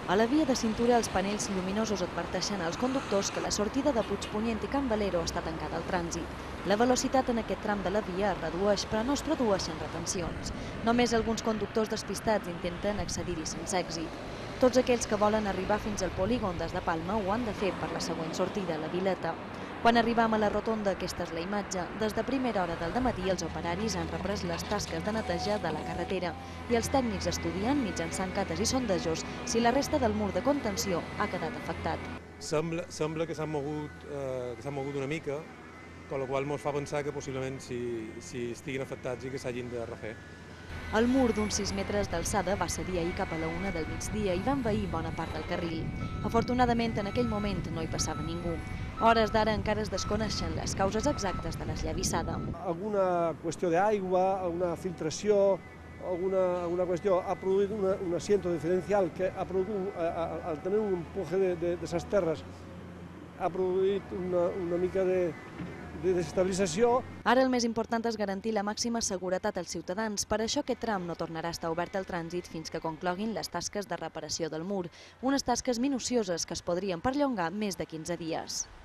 A la via de cintura, els panells lluminosos adverteixen als conductors que la sortida de Puigpunyent i Can Valero està tancada al trànsit. La velocitat en aquest tram de la via es redueix, però no es produeixen retencions. Només alguns conductors despistats intenten accedir-hi sense èxit. Tots aquells que volen arribar fins al polígon des de Palma ho han de fer per la següent sortida, la Vileta. Quan arribam a la rotonda, aquesta és la imatge. Des de primera hora del dematí, els operaris han reprès les tasques de neteja de la carretera i els tècnics estudien, mitjançant cates i sondejos, si la resta del mur de contenció ha quedat afectat. Sembla que s'han mogut una mica, amb la qual cosa ens fa pensar que possiblement si estiguin afectats i que s'hagin de refer. El mur d'uns 6 metres d'alçada va cedir ahir cap a la 1 del migdia i va envair bona part del carril. Afortunadament, en aquell moment no hi passava ningú. A hores d'ara encara es desconeixen les causes exactes de l'esllavissada. Alguna qüestió d'aigua, alguna filtració, alguna qüestió ha produït un asiento diferencial que ha produït, al tenir un empuje de les terres, ha produït una mica de desestabilització. Ara el més important és garantir la màxima seguretat als ciutadans. Per això aquest tram no tornarà a estar obert al trànsit fins que concloguin les tasques de reparació del mur, unes tasques minucioses que es podrien perllongar més de 15 dies.